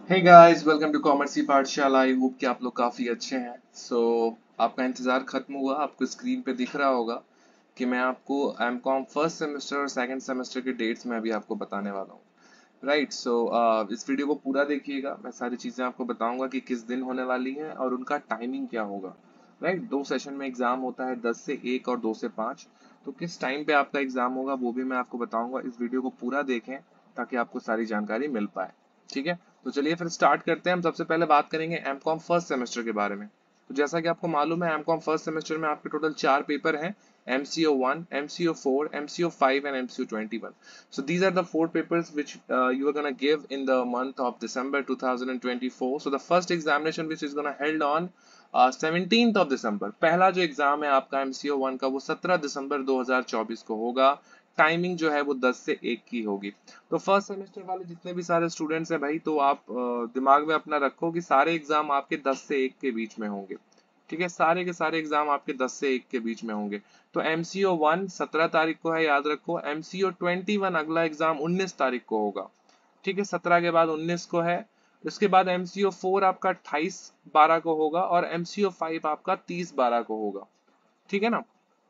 Hey guys, welcome to Commercy Pathshala. I hope कि आप लोग काफ़ी अच्छे हैं। आपका इंतज़ार खत्म हुआ। आपको स्क्रीन पे दिख रहा होगा कि मैं आपको एमकॉम फर्स्ट सेमेस्टर और सेकंड सेमेस्टर के डेट्स में अभी आपको बताने वाला हूँ। राइट। इस वीडियो को पूरा देखिएगा। मैं सारी चीज़ें आपको बताऊंगा कि किस दिन होने वाली हैं और उनका टाइमिंग क्या होगा। राइट। दो सेशन में एग्जाम होता है, 10 से 1 और 2 से 5। तो किस टाइम पे आपका एग्जाम होगा वो भी मैं आपको बताऊंगा। इस वीडियो को पूरा देखें ताकि आपको सारी जानकारी मिल पाए। ठीक है। तो चलिए फिर स्टार्ट करते हैं। हम सबसे पहले बात करेंगे एमकॉम फर्स्ट सेमेस्टर के बारे में। तो जैसा कि आपको मालूम है, एमकॉम फर्स्ट सेमेस्टर में आपके टोटल 4 पेपर हैं। MCO 1, MCO 4, MCO 5 and MCO 21. So these are the 4 papers which you are gonna give in the month of December 2024. So the first examination which is gonna held on 17th of December. पहला जो exam है आपका MCO 1 का वो 17 दिसंबर 2024 को होगा। Timing जो है वो 10 से 1 की होगी। तो फर्स्ट सेमेस्टर वाले जितने भी सारे स्टूडेंट्स हैं भाई, तो आप दिमाग में अपना रखो कि सारे एग्जाम आपके 10 से 1 के बीच में होंगे। ठीक है, सारे के सारे एग्जाम आपके 10 से 1 के बीच में होंगे। तो MCO 1 17 तारीख को है, याद रखो। MCO 21 अगला एग्जाम 19 तारीख को होगा। ठीक है, 17 के बाद 19 को है। उसके बाद MCO 4 आपका 28/12 को होगा और MCO 5 आपका 30/12 को होगा। ठीक है ना।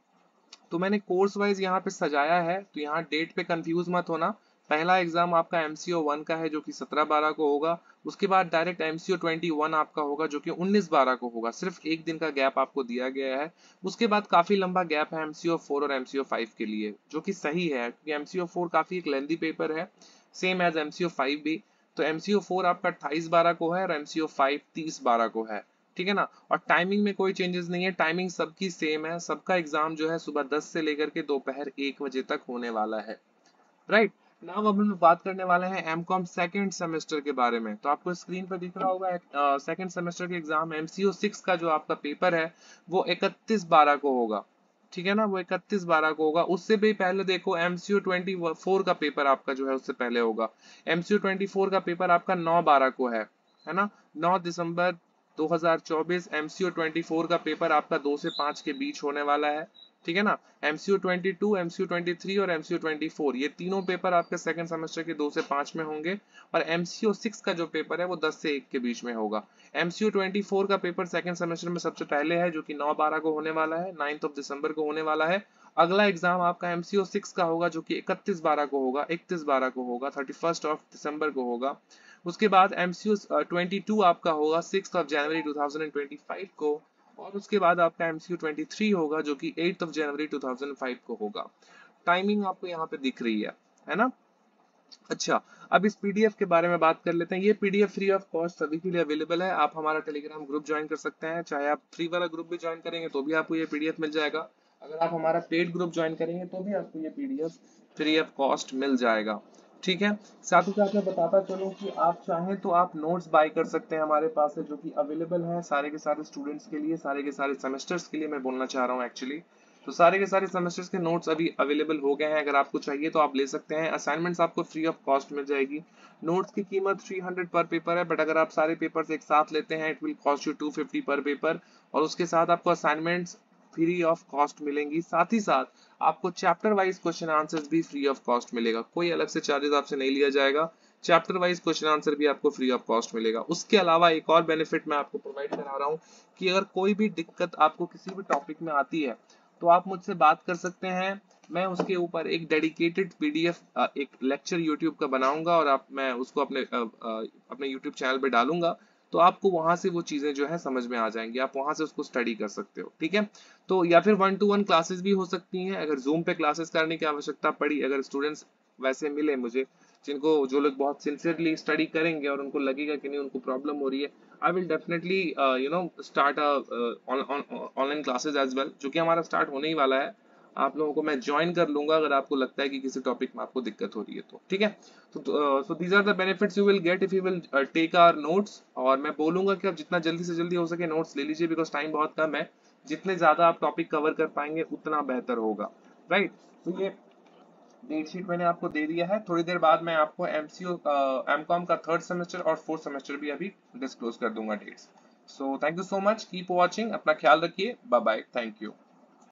तो मैंने कोर्स वाइज यहाँ पे सजाया है, तो यहाँ डेट पे कंफ्यूज मत होना। पहला एग्जाम आपका MCO 1 का है जो कि 17/12 को होगा। उसके बाद डायरेक्ट MCO 21 आपका होगा जो कि 19/12 को होगा। सिर्फ एक दिन का गैप आपको दिया गया है। उसके बाद काफी लंबा गैप है MCO 4 और MCO 5 के लिए, जो कि सही है क्योंकि MCO 4 काफी एक लेंदी पेपर है, सेम एज MCO 5 भी। तो MCO 4 आपका 28/12 को है और MCO 5 30/12 को है। ठीक है ना। और टाइमिंग में कोई चेंजेस नहीं है, टाइमिंग सबकी सेम है। सबका एग्जाम जो है सुबह 10 से लेकर के दोपहर 1 बजे तक होने वाला है। राइट। नाउ अब हम लोग बात करने वाले हैं एमकॉम सेकंड सेमेस्टर के बारे में। तो आपको स्क्रीन पर दिख रहा होगा सेकंड सेमेस्टर के एग्जाम MCO 6 का जो आपका पेपर है वो 31/12 को होगा। ठीक है ना, वो 31/12 को होगा। उससे भी पहले देखो MCO 24 का पेपर आपका जो है उससे पहले होगा। MCO 24 का पेपर आपका 9/12 को है ना। 9 दिसंबर 2024 MCO 24 का पेपर आपका 2 से 5 के बीच होने वाला है। ठीक है ना। MCO 22, MCO 23 और MCO 24 ये तीनों पेपर आपके सेकंड सेमेस्टर के 2 से 5 में होंगे। और MCO 6 का जो पेपर है वो 10 से 1 के बीच में होगा। MCO 24 का पेपर सेकंड सेमेस्टर में सबसे पहले है जो कि 9/12 को होने वाला है, 9 दिसंबर को होने वाला है। अगला एग्जाम आपका MCO 6 का होगा जो कि 31/12 को होगा, 31/12 को होगा, 31 दिसंबर को होगा। उसके बाद MCO 22 आपका होगा 6 जनवरी 2025 को। और उसके बाद आपका MCO 23 होगा जो कि 8 जनवरी 2005 को होगा। टाइमिंग आपको यहाँ पे दिख रही है ना। अच्छा, अब इस पीडीएफ के बारे में बात कर लेते हैं। ये पीडीएफ फ्री ऑफ कॉस्ट सभी के लिए अवेलेबल है। आप हमारा टेलीग्राम ग्रुप ज्वाइन कर सकते हैं, चाहे आप फ्री वाला ग्रुप भी ज्वाइन करेंगे तो भी आपको ये पीडीएफ मिल जाएगा। अगर आप हमारा पेड ग्रुप ज्वाइन करेंगे तो भी आपको ये पीडीएफ फ्री ऑफ कॉस्ट मिल जाएगा। ठीक है। साथ ही साथ मैं बताता चलूं कि आप चाहें तो आप नोट्स बाय कर सकते हैं हमारे पास से, जो कि अवेलेबल है सारे के सारे स्टूडेंट्स के लिए, सारे के सारे सेमेस्टर्स के लिए मैं बोलना चाह रहा हूँ एक्चुअली। तो सारे के सारे सेमेस्टर्स के नोट्स अभी अवेलेबल हो गए हैं। अगर आपको चाहिए तो आप ले सकते हैं। असाइनमेंट्स आपको फ्री ऑफ कॉस्ट मिल जाएगी। नोट्स की कीमत 300 पर पेपर है, बट अगर आप सारे पेपर्स एक साथ लेते हैं इट विल कॉस्ट यू 250 पर पेपर। और उसके साथ आपको असाइनमेंट्स फ्री ऑफ कॉस्ट मिलेंगी। साथ ही साथ आपको चैप्टर वाइज क्वेश्चन आंसर्स भी फ्री ऑफ कॉस्ट मिलेगा। कोई अलग से चार्जेस आपसे नहीं लिया जाएगा। चैप्टर वाइज क्वेश्चन आंसर भी आपको फ्री ऑफ कॉस्ट मिलेगा। उसके अलावा एक और बेनिफिट मैं आपको प्रोवाइड करा रहा हूँ कि अगर कोई भी दिक्कत आपको किसी भी टॉपिक में आती है तो आप मुझसे बात कर सकते हैं। मैं उसके ऊपर एक डेडिकेटेड पीडीएफ एक लेक्चर यूट्यूब का बनाऊंगा और मैं उसको अपने यूट्यूब चैनल पे डालूंगा। तो आपको वहां से वो चीजें जो है समझ में आ जाएंगी, आप वहां से उसको स्टडी कर सकते हो। ठीक है। तो या फिर 1-to-1 क्लासेस भी हो सकती हैं, अगर जूम पे क्लासेस करने की आवश्यकता पड़ी, अगर स्टूडेंट्स वैसे मिले मुझे जिनको जो लोग बहुत सिंसियरली स्टडी करेंगे और उनको लगेगा कि नहीं उनको प्रॉब्लम हो रही है, I will definitely start online classes as well, जो कि हमारा स्टार्ट होने ही वाला है। आप लोगों को मैं ज्वाइन कर लूंगा अगर आपको लगता है कि किसी टॉपिक में आपको दिक्कत हो रही है तो। ठीक है। तो so these are the benefits you will get if you will take our notes. और मैं बोलूंगा कि आप जितना जल्दी से जल्दी हो सके नोट्स ले लीजिए, बिकॉज टाइम बहुत कम है। जितने ज्यादा आप टॉपिक कवर कर पाएंगे उतना बेहतर होगा। राइट। तो ये डेट शीट मैंने आपको दे दिया है। थोड़ी देर बाद मैं आपको एमकॉम का थर्ड सेमेस्टर और फोर्थ सेमेस्टर भी अभी डिस्क्लोज कर दूंगा dates. So thank you so much, keep watching, अपना ख्याल रखिए, बाय बाय, थैंक यू।